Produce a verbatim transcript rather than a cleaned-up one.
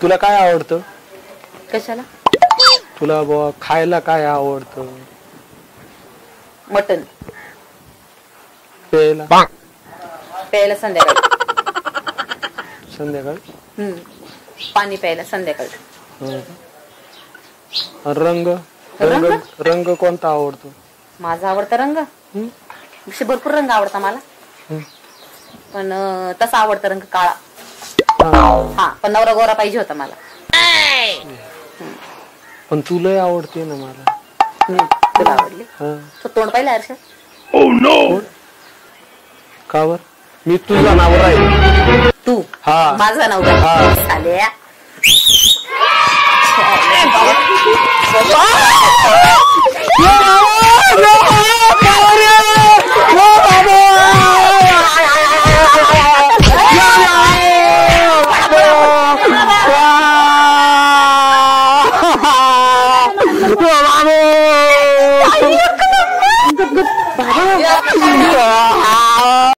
तुला काय आवडतं? कशाला? तुला बुवा खायला काय आवडतं? मटन. प्यायला? प्यायला संध्याकाळी. संध्याकाळी? हम्म पाणी प्यायला संध्याकाळी. रंग रंग रंग कोणता आवडतो? माझा आवडता रंग असे भरपूर रंग आवडता मला, पण तसा आवडता रंग काळा. हा पण नवरा गोरा पाहिजे होता मला. पण तुला आवडते ना मला. तुला आवडली? तो तोंड पाहिलं आरशात? Oh no. का बर? मी तुझा नवरा आहे. तू? हा माझा नवरा. हा साल्या.